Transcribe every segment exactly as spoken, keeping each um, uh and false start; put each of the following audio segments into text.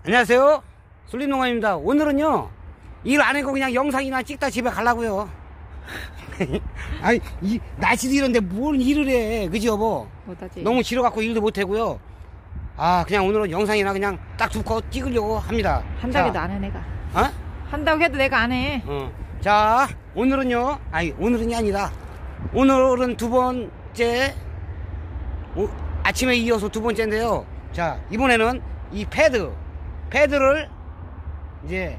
안녕하세요, 솔림농원입니다. 오늘은요 일 안하고 그냥 영상이나 찍다 집에 가려고요. 아니 이 날씨도 이런데 뭘 일을 해, 그지 여보? 못하지. 너무 지러갖고 일도 못하고요. 아 그냥 오늘은 영상이나 그냥 딱 두 컷 찍으려고 합니다. 한다고 해도 안 해 내가. 어? 한다고 해도 내가 안 해. 어. 자 오늘은요, 아니 오늘은이 아니라 오늘은 두 번째, 오, 아침에 이어서 두 번째인데요. 자 이번에는 이 패드 패드를 이제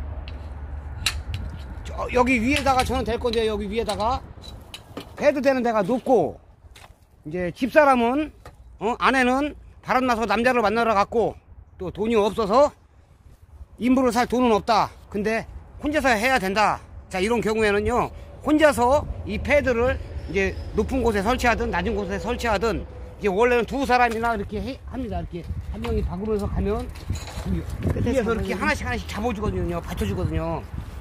저, 여기 위에다가 저는 될 건데, 여기 위에다가 패드 되는 데가 높고, 이제 집사람은 어, 아내는 바람나서 남자를 만나러 갔고 또 돈이 없어서 인부를 살 돈은 없다. 근데 혼자서 해야 된다. 자 이런 경우에는요, 혼자서 이 패드를 이제 높은 곳에 설치하든 낮은 곳에 설치하든, 이제 원래는 두 사람이나 이렇게 해, 합니다. 이렇게 한 명이 박으면서 가면 위에서 이렇게 하나씩 하나씩 잡아주거든요. 받쳐주거든요.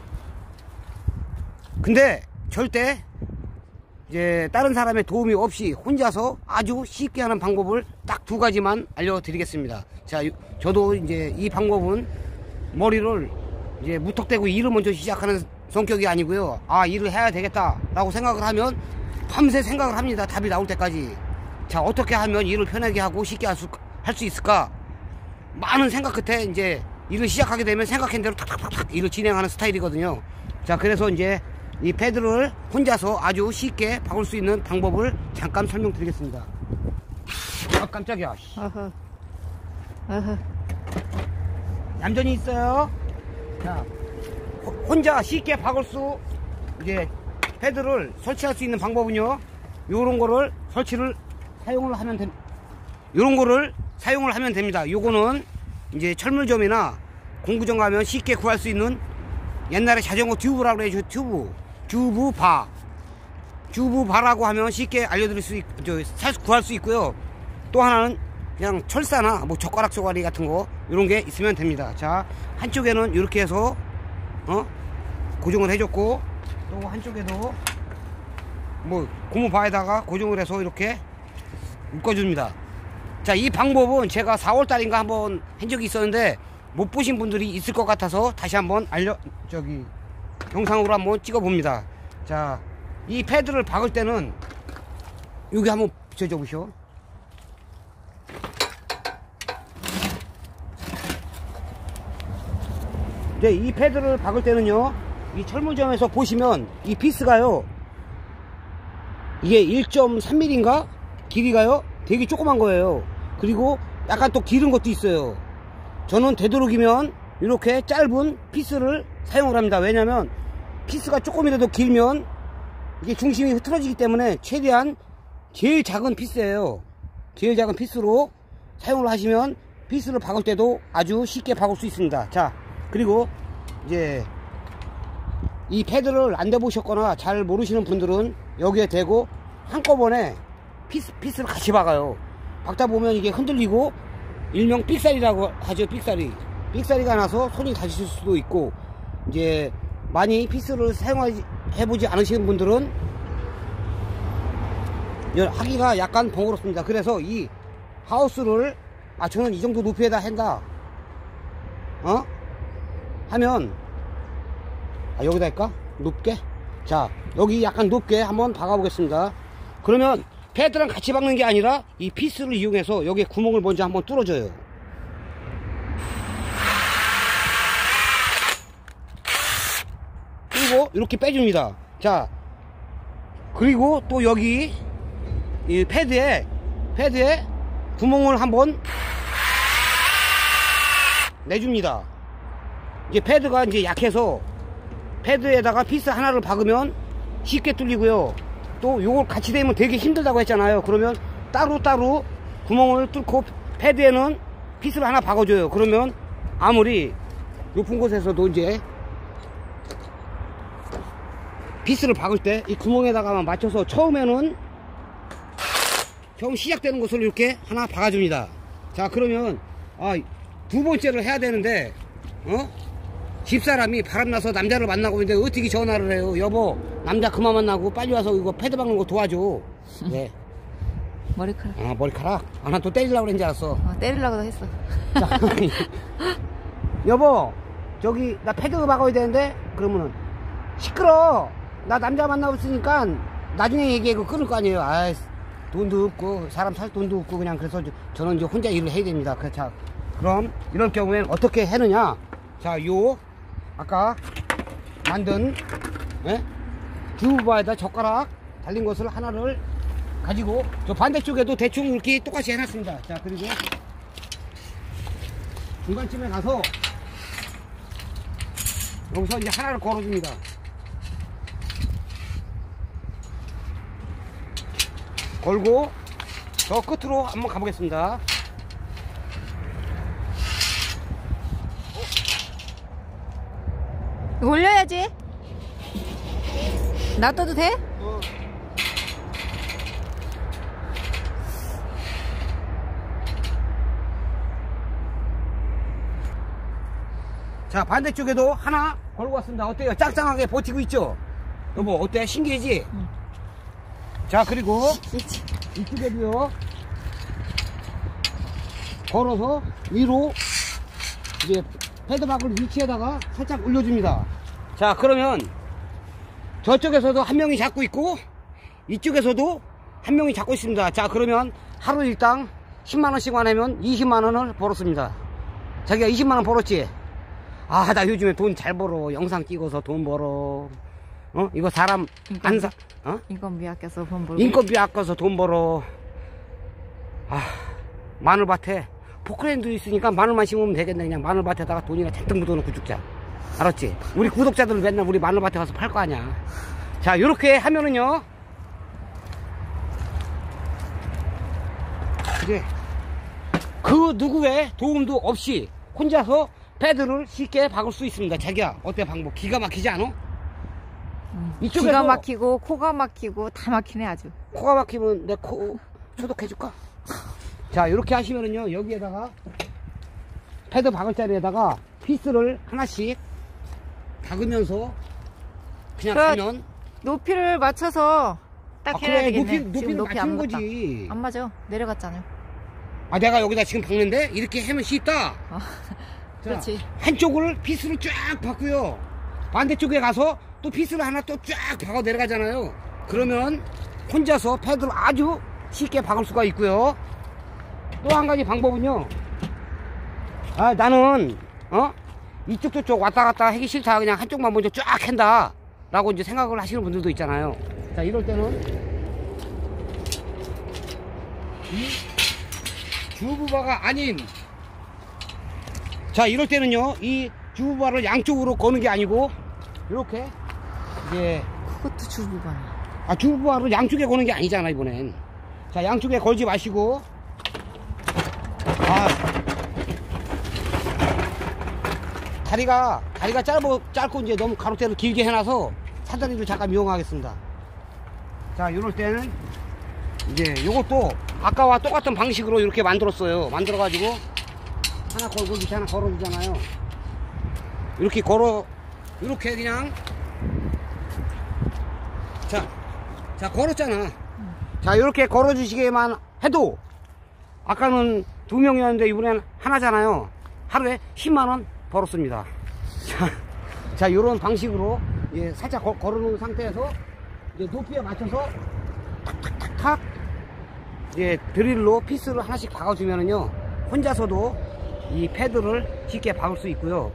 근데 절대 이제 다른 사람의 도움이 없이 혼자서 아주 쉽게 하는 방법을 딱 두 가지만 알려드리겠습니다. 자, 저도 이제 이 방법은 머리를 이제 무턱대고 일을 먼저 시작하는 성격이 아니고요. 아, 일을 해야 되겠다라고 생각을 하면 밤새 생각을 합니다. 답이 나올 때까지. 자, 어떻게 하면 일을 편하게 하고 쉽게 할 수, 할 수 있을까? 많은 생각 끝에 이제 일을 시작하게 되면 생각한 대로 탁탁탁탁 일을 진행하는 스타일이거든요. 자, 그래서 이제 이 패드를 혼자서 아주 쉽게 박을 수 있는 방법을 잠깐 설명드리겠습니다. 아, 깜짝이야. 어허. 어허. 얌전히 있어요. 자, 혼자 쉽게 박을 수, 이제 패드를 설치할 수 있는 방법은요, 요런 거를 설치를 사용을 하면 됩니다. 요런 거를 사용을 하면 됩니다. 요거는 이제 철물점이나 공구점 가면 쉽게 구할 수 있는, 옛날에 자전거 튜브라고 그래요. 튜브 튜브바 튜브바라고 하면 쉽게 알려드릴 수 있, 저, 살, 구할 수 있고요. 또 하나는 그냥 철사나 뭐 젓가락 쪼가리 같은 거 이런 게 있으면 됩니다. 자, 한쪽에는 이렇게 해서 어 고정을 해줬고, 또 한쪽에도 뭐 고무바에다가 고정을 해서 이렇게 묶어줍니다. 자, 이 방법은 제가 사월 달인가 한번 한 적이 있었는데 못 보신 분들이 있을 것 같아서 다시 한번 알려 저기 영상으로 한번 찍어 봅니다. 자, 이 패드를 박을 때는 여기 한번 붙여줘 보시오. 네, 이 패드를 박을 때는요, 이 철물점에서 보시면 이 피스가요, 이게 일 점 삼 밀리미터인가 길이가요 되게 조그만 거예요. 그리고 약간 또 길은 것도 있어요. 저는 되도록이면 이렇게 짧은 피스를 사용을 합니다. 왜냐면 피스가 조금이라도 길면 이게 중심이 흐트러지기 때문에 최대한 제일 작은 피스예요. 제일 작은 피스로 사용을 하시면 피스를 박을 때도 아주 쉽게 박을 수 있습니다. 자, 그리고 이제 이 패드를 안 대보셨거나 잘 모르시는 분들은 여기에 대고 한꺼번에 피스, 피스를 같이 박아요. 박다 보면 이게 흔들리고 일명 삑사리라고 하죠. 삑사리 삑사리가 나서 손이 다칠 수도 있고, 이제 많이 피스를 사용해보지 않으시는 분들은 하기가 약간 번거롭습니다. 그래서 이 하우스를, 아 저는 이 정도 높이에다 한다 어? 하면, 아 여기다 할까? 높게? 자, 여기 약간 높게 한번 박아 보겠습니다. 그러면 패드랑 같이 박는 게 아니라 이 피스를 이용해서 여기에 구멍을 먼저 한번 뚫어줘요. 그리고 이렇게 빼줍니다. 자, 그리고 또 여기 이 패드에 패드에 구멍을 한번 내줍니다. 이제 패드가 이제 약해서 패드에다가 피스 하나를 박으면 쉽게 뚫리고요. 또 요걸 같이 대면 되게 힘들다고 했잖아요. 그러면 따로따로 구멍을 뚫고 패드에는 피스를 하나 박아줘요. 그러면 아무리 높은 곳에서도 이제 피스를 박을 때 이 구멍에다가만 맞춰서 처음에는 처음 시작되는 곳을 이렇게 하나 박아줍니다. 자, 그러면 아, 두 번째를 해야 되는데 어? 집사람이 바람나서 남자를 만나고 있는데 어떻게 전화를 해요? 여보, 남자 그만 만나고 빨리 와서 이거 패드 박는 거 도와줘. 네. 머리카락. 아, 머리카락? 아, 난 또 때리려고 그랬는 줄 알았어. 어, 때리려고도 했어. 자, 여보 저기 나 패드 박아야 되는데 그러면은 시끄러 나 남자 만나고 있으니까 나중에 얘기해 그 끊을 거 아니에요. 아이 돈도 없고 사람 살 돈도 없고 그냥 그래서 저는 이제 혼자 일을 해야 됩니다. 그래서 자 그럼 이런 경우에는 어떻게 해느냐. 자 요 아까 만든 예? 주부바에다 젓가락 달린 것을 하나를 가지고 저 반대쪽에도 대충 이렇게 똑같이 해놨습니다. 자 그리고 중간쯤에 가서 여기서 이제 하나를 걸어줍니다. 걸고 저 끝으로 한번 가보겠습니다. 이거 올려야지. 놔둬도 돼? 어. 자 반대쪽에도 하나 걸고 왔습니다. 어때요? 짱짱하게 버티고 있죠? 여보 어때? 신기하지? 응. 자 그리고 이쪽에도요 걸어서 위로 이제 패드박을 위치에다가 살짝 올려줍니다. 자 그러면 저쪽에서도 한 명이 잡고 있고 이쪽에서도 한 명이 잡고 있습니다. 자 그러면 하루 일당 십만 원씩만 하면 이십만 원을 벌었습니다. 자기가 이십만 원 벌었지? 아 나 요즘에 돈 잘 벌어. 영상 찍어서 돈 벌어. 어 이거 사람 안 사 어 인건비 아껴서 돈 벌고. 인건비 아껴서 돈 벌어. 아 마늘밭에 포크랜드 있으니까 마늘만 심으면 되겠네. 그냥 마늘밭에다가 돈이나 잔뜩 묻어놓고 죽자. 알았지? 우리 구독자들 맨날 우리 마늘밭에 가서 팔 거 아니야. 자 요렇게 하면은요 이제 그 누구의 도움도 없이 혼자서 패드를 쉽게 박을 수 있습니다. 자기야 어때 방법? 기가 막히지 않아? 응. 이쪽에서 기가 막히고 코가 막히고 다 막히네 아주. 코가 막히면 내 코 소독해줄까? 자 이렇게 하시면은요 여기에다가 패드 박을 자리에다가 피스를 하나씩 박으면서 그냥 그 가면 높이를 맞춰서 딱 아, 해야 그래 되겠네. 높이, 지금 높이는 높이 맞추는 안 맞다. 거지. 안 맞아. 내려갔잖아요. 아 내가 여기다 지금 박는데 이렇게 하면 쉽다. 아, 자, 그렇지. 한쪽을 피스를 쫙 박고요 반대쪽에 가서 또 피스를 하나 또 쫙 박아 내려가잖아요. 그러면 혼자서 패드를 아주 쉽게 박을 수가 있고요. 또 한 가지 방법은요 아 나는 어 이쪽 저쪽 왔다 갔다 하기 싫다 그냥 한쪽만 먼저 쫙 한다 라고 이제 생각을 하시는 분들도 있잖아요. 자 이럴 때는 이 주부바가 아닌 자 이럴 때는요 이 주부바를 양쪽으로 거는 게 아니고 이렇게 이제 그것도 주부바네. 아 주부바를 양쪽에 거는 게 아니잖아 이번엔. 자 양쪽에 걸지 마시고 아 다리가 다리가 짧고 짧고 이제 너무 가로대로 길게 해놔서 사다리를 잠깐 이용하겠습니다. 자 이럴 때는 이제 요것도 아까와 똑같은 방식으로 이렇게 만들었어요. 만들어 가지고 하나 걸고 밑에 하나 걸어 주잖아요. 이렇게 걸어 이렇게 그냥 자, 자 걸었잖아. 음. 자 이렇게 걸어 주시게만 해도 아까는 두 명이었는데 이번엔 하나잖아요. 하루에 십만 원 벌었습니다. 자, 자 이런 방식으로 예, 살짝 거, 걸어 놓은 상태에서 이제 높이에 맞춰서 탁탁탁탁 이제 드릴로 피스를 하나씩 박아주면은요 혼자서도 이 패드를 쉽게 박을 수 있고요.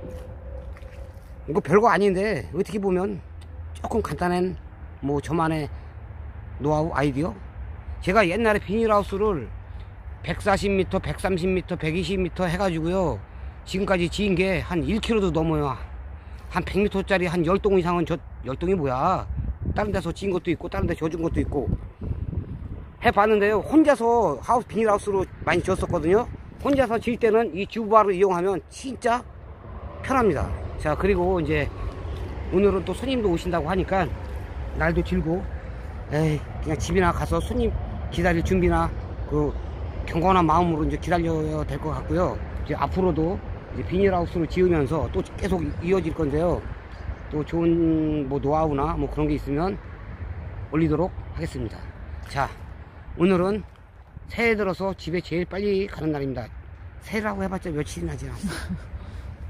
이거 별거 아닌데 어떻게 보면 조금 간단한 뭐 저만의 노하우 아이디어. 제가 옛날에 비닐하우스를 백사십 미터, 백삼십 미터, 백이십 미터 해가지고요 지금까지 지은 게 한 일 킬로미터도 넘어요. 한 백 미터짜리 한 십 동 이상은 저 십 동이 뭐야 다른 데서 지은 것도 있고 다른 데 져준 것도 있고 해봤는데요 혼자서 하우스 비닐하우스로 많이 지었었거든요. 혼자서 질 때는 이 주부바를 이용하면 진짜 편합니다. 자 그리고 이제 오늘은 또 손님도 오신다고 하니까 날도 길고 에이 그냥 집이나 가서 손님 기다릴 준비나 그 경건한 마음으로 이제 기다려야 될 것 같고요. 이제 앞으로도 이제 비닐하우스를 지으면서 또 계속 이어질 건데요. 또 좋은 뭐 노하우나 뭐 그런 게 있으면 올리도록 하겠습니다. 자 오늘은 새해 들어서 집에 제일 빨리 가는 날입니다. 새해라고 해봤자 며칠이 나지 않았어.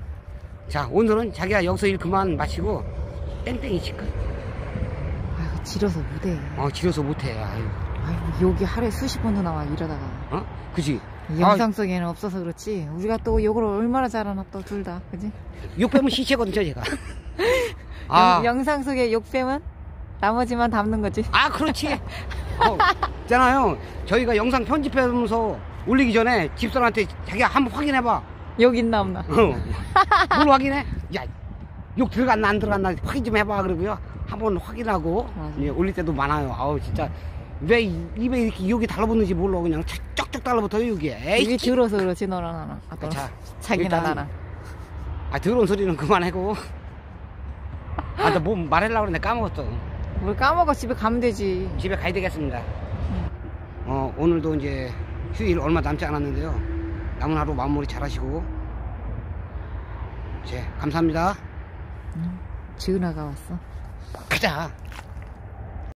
자, 오늘은 자기가 여기서 일 그만 마치고 땡땡이 칠까? 아이고, 지려서 못해. 어, 지려서 못해. 아유. 아이고, 여기 하루에 수십 번도 나와, 이러다가. 어? 그지? 이 영상 속에는 없어서 그렇지. 우리가 또 욕을 얼마나 잘하나, 또 둘 다. 그지? 욕 빼면 시체거든요, 제가. 아, 영, 영상 속에 욕 빼면 나머지만 담는 거지. 아, 그렇지. 어, 있잖아요. 저희가 영상 편집하면서 올리기 전에 집사람한테 자기가 한번 확인해봐. 욕 있나 없나. 어. 뭘 확인해? 야, 욕 들어갔나 안 들어갔나 확인 좀 해봐. 그러고요. 한번 확인하고 예, 올릴 때도 많아요. 아우, 진짜. 왜 입에 이렇게 욕이 달라붙는지 몰라. 그냥 쩍쩍 달라붙어요, 욕이. 에이, 입이 들어서 그렇지, 너랑 나랑. 아, 너랑. 자, 자기나 일단, 나랑. 아, 더러운 소리는 그만하고. 아, 나 뭐 말하려고 그랬는데 까먹었어. 뭘 까먹어, 집에 가면 되지. 집에 가야 되겠습니다. 어, 오늘도 이제 휴일 얼마 남지 않았는데요. 남은 하루 마무리 잘 하시고. 제, 감사합니다. 응. 지은아가 왔어. 가자.